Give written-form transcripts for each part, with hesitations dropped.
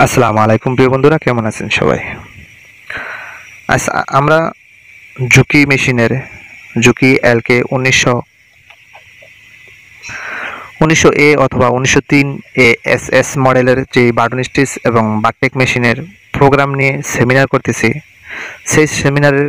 আসসালামু আলাইকুম প্রিয় বন্ধুরা, কেমন আছেন সবাই? আজ আমরা জুকি মেশিনের জুকি এলকে 1900 এ অথবা 1903 এ এস মডেলের যে বাটন স্টিচ এবং বাকটেক মেশিনের প্রোগ্রাম নিয়ে সেমিনার করতেছি। সেই সেমিনারের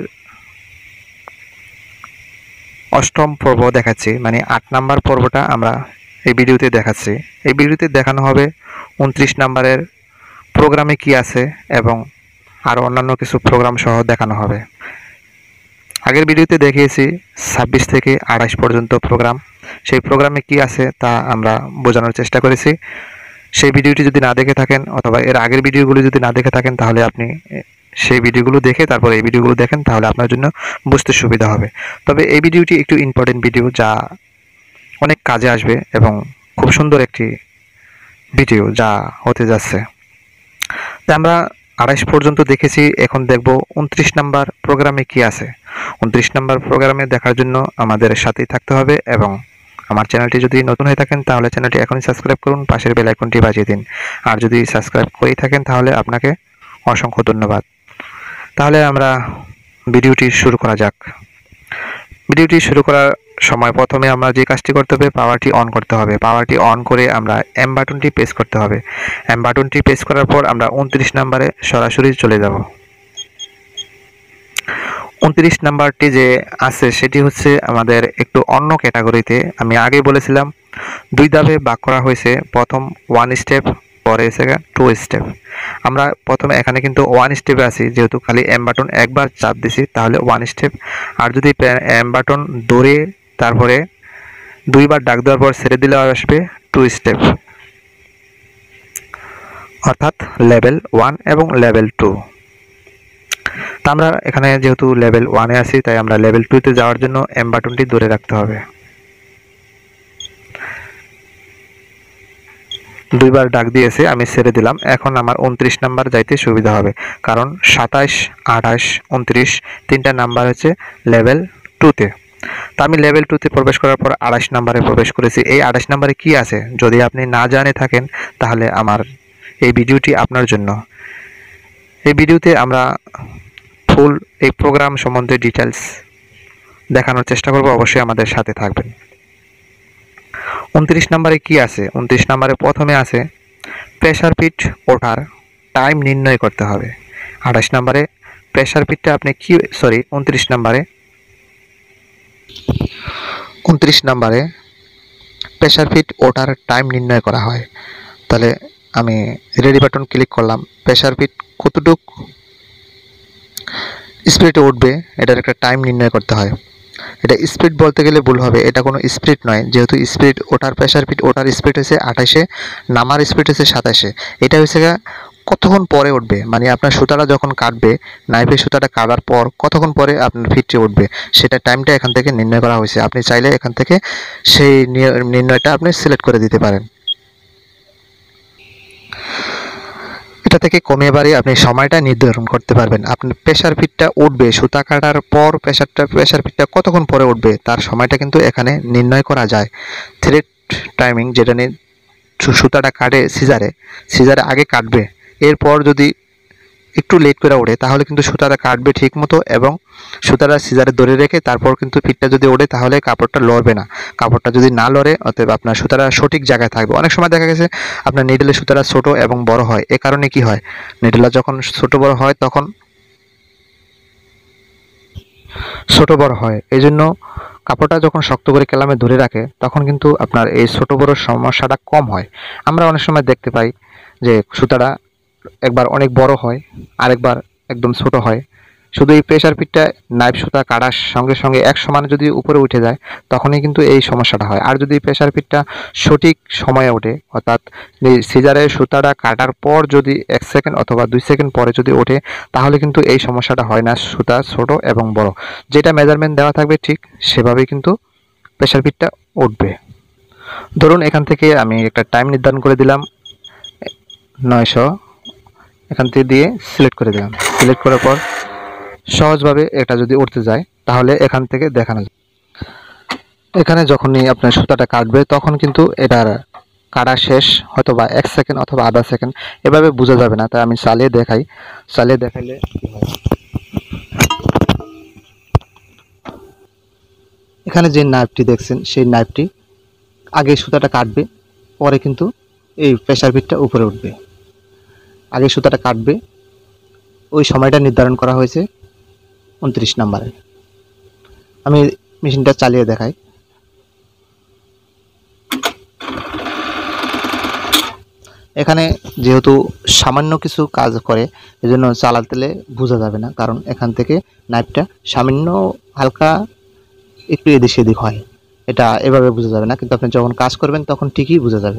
অষ্টম পর্ব দেখাচ্ছি, মানে 8 নাম্বার পর্বটা আমরা এই ভিডিওতে দেখাচ্ছি। এই ভিডিওতে দেখানো হবে 29 নাম্বারের প্রোগ্রামে কি আছে এবং আরও অন্যান্য কিছু প্রোগ্রাম সহ দেখানো হবে। আগের ভিডিওতে দেখিয়েছি 26 থেকে 28 পর্যন্ত প্রোগ্রাম। সেই প্রোগ্রামে কি আছে তা আমরা বোঝানোর চেষ্টা করেছি। সেই ভিডিওটি যদি না দেখে থাকেন অথবা এর আগের ভিডিওগুলো যদি না দেখে থাকেন, তাহলে আপনি সেই ভিডিওগুলো দেখে তারপর এই ভিডিওগুলো দেখেন, তাহলে আপনার জন্য বুঝতে সুবিধা হবে। তবে এই ভিডিওটি একটু ইম্পর্টেন্ট ভিডিও, যা অনেক কাজে আসবে এবং খুব সুন্দর একটি ভিডিও যা হতে যাচ্ছে। তাই আমরা 28 পর্যন্ত দেখেছি, এখন দেখব 29 নাম্বার প্রোগ্রামে কি আছে। 29 নাম্বার প্রোগ্রামে দেখার জন্য আমাদের সাথেই থাকতে হবে এবং আমার চ্যানেলটি যদি নতুন হয়ে থাকেন তাহলে চ্যানেলটি এখনই সাবস্ক্রাইব করুন, পাশের বেল আইকনটি বাজিয়ে দিন। আর যদি সাবস্ক্রাইব করেই থাকেন তাহলে আপনাকে অসংখ্য ধন্যবাদ। তাহলে আমরা ভিডিওটি শুরু করা যাক। ভিডিওটি শুরু করার সময় প্রথমে আমরা যে কাজটি করতে হবে, পাওয়ারটি অন করতে হবে। পাওয়ারটি অন করে আমরা এম বাটনটি প্রেস করতে হবে। এম বাটনটি প্রেস করার পর আমরা 29 নাম্বারে সরাসরি চলে যাব। 29 নাম্বারটি যে আছে সেটি হচ্ছে আমাদের একটু অন্য ক্যাটাগরিতে। আমি আগে বলেছিলাম 2 ধাপে ভাগ করা হয়েছে। প্রথম 1 স্টেপ, পরে সেকেন্ড 2 স্টেপ। আমরা প্রথমে এখানে কিন্তু 1 স্টেপে আছি, যেহেতু খালি এম বাটন একবার চাপ দিছি তাহলে 1 স্টেপ। আর যদি এম বাটন ধরে তারপরে 2 বার ডাক দেওয়ার পর ছেড়ে দিলে আসবে 2 স্টেপ, অর্থাৎ লেভেল 1 এবং লেভেল 2। তা আমরা এখানে যেহেতু লেভেল 1-এ আছি, তাই আমরা লেভেল 2-তে যাওয়ার জন্য এম বাটনটি ধরে রাখতে হবে। 2 বার ডাক দিয়েছে, আমি ছেড়ে দিলাম। এখন আমার 29 নাম্বার যাইতে সুবিধা হবে, কারণ 27, 28, 29 তিনটা নাম্বার হচ্ছে লেভেল 2-তে। তা আমি লেভেল 2-তে প্রবেশ করার পর 28 নাম্বারে প্রবেশ করেছি। এই 28 নাম্বারে কি আছে যদি আপনি না জানে থাকেন, তাহলে আমার এই ভিডিওটি আপনার জন্য। এই ভিডিওতে আমরা ফুল এই প্রোগ্রাম সম্বন্ধে ডিটেলস দেখানোর চেষ্টা করব, অবশ্যই আমাদের সাথে থাকবেন। 29 নাম্বারে কি আছে? 29 নাম্বারে প্রথমে আছে প্রেসার পিট ওঠার টাইম নির্ণয় করতে হবে। 28 নাম্বারে প্রেসার পিটটা আপনি কি 29 নাম্বারে প্রেসার পিট ওঠার টাইম নির্ণয় করা হয়। তাহলে আমি রেডি বাটন ক্লিক করলাম। প্রেসার পিট কতটুক স্পিডে উঠবে এটার একটা টাইম নির্ণয় করতে হয়। এটা স্পিড বলতে গেলে ভুল হবে, এটা কোনো স্পিড নয়, যেহেতু স্পিড ওঠার প্রেসার পিট ওঠার স্পিড হচ্ছে 28-এ, নামার স্পিড হচ্ছে 27-এ। এটা হচ্ছে কতক্ষণ পরে উঠবে, মানে আপনার সুতাটা যখন কাটবে, নাইফের সুতাটা কাটার পর কতক্ষণ পরে আপনার ফিটটি উঠবে সেটা টাইমটা এখান থেকে নির্ণয় করা হয়েছে। আপনি চাইলে এখান থেকে সেই নির্ণয়টা আপনি সিলেক্ট করে দিতে পারেন। এটা থেকে কমিয়ে বাড়িয়ে আপনি সময়টা নির্ধারণ করতে পারবেন। আপনার প্রেসার ফিটটা উঠবে, সুতা কাটার পর প্রেসার ফিটটা কতক্ষণ পরে উঠবে তার সময়টা কিন্তু এখানে নির্ণয় করা যায়। থ্রেড টাইমিং, যেটা নিয়ে সুতাটা কাটে সিজারে আগে কাটবে, এরপর যদি একটু লেট করে ওঠে তাহলে কিন্তু সুতাটা কাটবে ঠিক মতো এবং সুতাটা সিজারে ধরে রেখে তারপর কিন্তু ফিটটা যদি ওঠে তাহলে কাপড়টা লড়বে না। কাপড়টা যদি না লড়ে, অতএব আপনার সুতাটা সঠিক জায়গায় থাকবে। অনেক সময় দেখা গেছে আপনার নিডলের সুতাটা ছোট এবং বড় হয়। এ কারণে কি হয়, নিডলটা যখন ছোট বড় হয় এই জন্য কাপড়টা যখন শক্ত করে কেলামে ধরে রাখে তখন কিন্তু আপনার এই ছোট বড় সমস্যাটা কম হয়। আমরা অনেক সময় দেখতে পাই যে সুতাটা একবার অনেক বড় হয়, আরেকবার একদম ছোট হয়। শুধু এই প্রেসার ফিটটা নাইফ সুতা কাটার সঙ্গে সঙ্গে এক সমানে যদি উপরে উঠে যায় তখনই কিন্তু এই সমস্যাটা হয়। আর যদি প্রেসার ফিটটা সঠিক সময়ে ওঠে, অর্থাৎ সিজারের সুতাটা কাটার পর যদি 1 সেকেন্ড অথবা 2 সেকেন্ড পরে যদি ওঠে তাহলে কিন্তু এই সমস্যাটা হয় না। সুতা ছোট এবং বড় যেটা মেজারমেন্ট দেওয়া থাকবে ঠিক সেভাবেই কিন্তু প্রেসার ফিটটা উঠবে। ধরুন এখান থেকে আমি একটা টাইম নির্ধারণ করে দিলাম 900, এখান থেকে দিয়ে সিলেক্ট করে দিলাম। সিলেক্ট করার পর সহজভাবে এটা যদি উঠতে যায় তাহলে এখান থেকে দেখানো যায়। এখানে যখনই আপনার সুতাটা কাটবে তখন কিন্তু এটার কাটা শেষ হয়তো বা 1 সেকেন্ড অথবা আধা সেকেন্ড, এভাবে বোঝা যাবে না। তাই আমি চালিয়ে দেখাই। চালিয়ে দেখাইলে কি হয়, এখানে যে নাইফটি দেখছেন সেই নাইফটি আগে সুতাটা কাটবে, পরে কিন্তু এই প্রেসার ফিটটা উপরে উঠবে। আগে সুতাটা কাটবে, ওই সময়টা নির্ধারণ করা হয়েছে 29 নম্বরে। আমি মেশিনটা চালিয়ে দেখাই। এখানে যেহেতু সামান্য কিছু কাজ করে, এজন্য চালাতে বোঝা যাবে না, কারণ এখান থেকে নাইফটা সামান্য হালকা একটু এদিক সেদিক হয়, এটা এভাবে বোঝা যাবে না, কিন্তু আপনি যখন কাজ করবেন তখন ঠিকই বোঝা যাবে।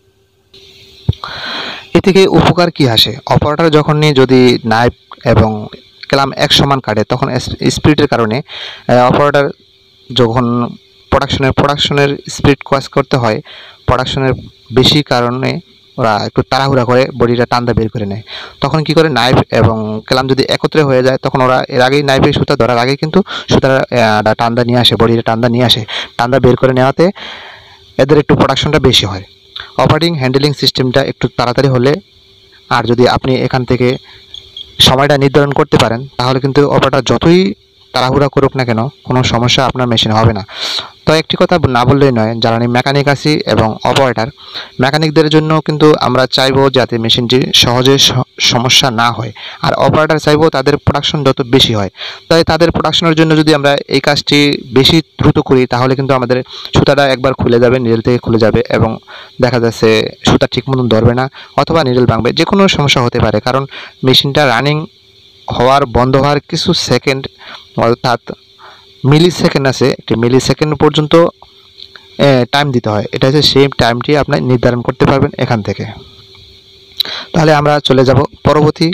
এ থেকে উপকার কি আসে, অপারেটর যখনই যদি নাইফ এবং ক্লাম এক সমান কাটে তখন স্পিডের কারণে অপারেটর যখন প্রোডাকশনের স্পিড কাজ করতে হয়, প্রোডাকশনের বেশি কারণে ওরা একটু তাড়াহুড়া করে বডিটা টান্দা বের করে নেয়। তখন কি করে, নাইফ এবং ক্লাম যদি একত্রে হয়ে যায় তখন ওরা এর আগেই নাইফের সুতা ধরার আগেই কিন্তু সুতাটা টান্দা নিয়ে আসে, বডিটা টান্দা নিয়ে আসে। টান্দা বের করে নেওয়াতে এদের একটু প্রোডাকশনটা বেশি হয়। অপারেটিং হ্যান্ডেলিং সিস্টেমটা একটু তাড়াতাড়ি হলে, আর যদি আপনি এখান থেকে সময়টা নির্ধারণ করতে পারেন, তাহলে কিন্তু অপারেটর যতই তাড়াহুড়া করুক না কেন কোনো সমস্যা আপনার মেশিন হবে না। তো একটি কথা না বললেই নয়, যারা মেকানিক আছি এবং অপারেটর, মেকানিকদের জন্য কিন্তু আমরা চাইবো যাতে মেশিনটি সহজে সমস্যা না হয়, আর অপারেটর চাইবো তাদের প্রোডাকশন যত বেশি হয়। তাই তাদের প্রোডাকশনের জন্য যদি আমরা এই কাজটি বেশি দ্রুত করি, তাহলে কিন্তু আমাদের সুতাটা একবার খুলে যাবে, নিডেল থেকে খুলে যাবে, এবং দেখা যাচ্ছে সুতা ঠিক মতন ধরবে না, অথবা নিডেল ভাঙবে, যে কোনো সমস্যা হতে পারে। কারণ মেশিনটা রানিং হওয়ার বন্ধ হওয়ার কিছু সেকেন্ড, অর্থাৎ মিলি সেকেন্ড আছে, একটি মিলি সেকেন্ড পর্যন্ত টাইম দিতে হয়। এটা হচ্ছে সেই টাইমটি আপনি নির্ধারণ করতে পারবেন এখান থেকে। তাহলে আমরা চলে যাব পরবর্তী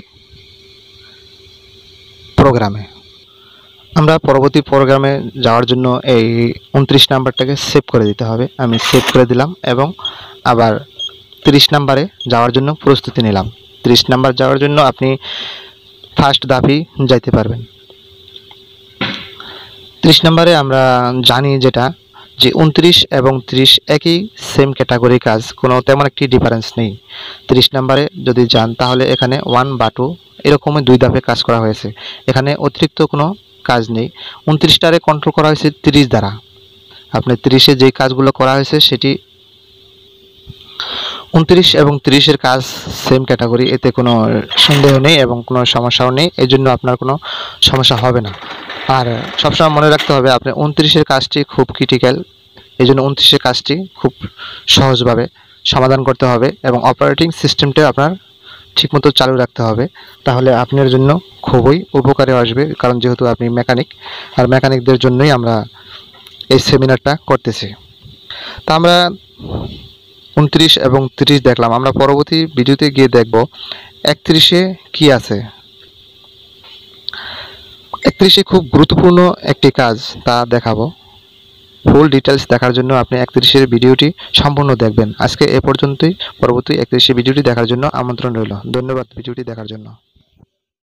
প্রোগ্রামে। আমরা পরবর্তী প্রোগ্রামে যাওয়ার জন্য এই 29 নাম্বারটাকে সেভ করে দিতে হবে। আমি সেভ করে দিলাম এবং আবার 30 নাম্বারে যাওয়ার জন্য প্রস্তুতি নিলাম। 30 নাম্বার যাওয়ার জন্য আপনি ফার্স্ট ধাপই যাইতে পারবেন। 30 নম্বরে আমরা জানি যেটা, যে 29 এবং 30 একই সেম ক্যাটাগরি কাজ, কোনো তেমন একটি ডিফারেন্স নেই। 30 নম্বরে যদি যান তাহলে এখানে 1 বা 2 এরকমই 2 ধাপে কাজ করা হয়েছে, এখানে অতিরিক্ত কোনো কাজ নেই। 29টারে কন্ট্রোল করা হয়েছে 30 দ্বারা। আপনি 30-এ যে কাজগুলো করা হয়েছে সেটি 29 এবং 30-এর কাজ সেম ক্যাটাগরি, এতে কোনো সন্দেহ নেই এবং কোনো সমস্যাও নেই, এই জন্য আপনার কোনো সমস্যা হবে না। আর সবসময় মনে রাখতে হবে আপনি 29-এর কাজটি খুব ক্রিটিক্যাল, এই জন্য 29-এর কাজটি খুব সহজভাবে সমাধান করতে হবে এবং অপারেটিং সিস্টেমটা আপনার ঠিকমতো চালু রাখতে হবে, তাহলে আপনার জন্য খুবই উপকারে আসবে। কারণ যেহেতু আপনি মেকানিক, আর মেকানিকদের জন্যই আমরা এই সেমিনারটা করতেছি। তা আমরা 29 এবং 30 দেখলাম, আমরা পরবর্তী ভিডিওতে গিয়ে দেখব 31-এ কি আছে। 31-এ খুব গুরুত্বপূর্ণ একটি কাজ, তা দেখাবো। ফুল ডিটেলস দেখার জন্য আপনি 31-এর ভিডিওটি সম্পূর্ণ দেখবেন। আজকে এ পর্যন্তই। পরবর্তী 31-এর ভিডিওটি দেখার জন্য আমন্ত্রণ রইল। ধন্যবাদ ভিডিওটি দেখার জন্য।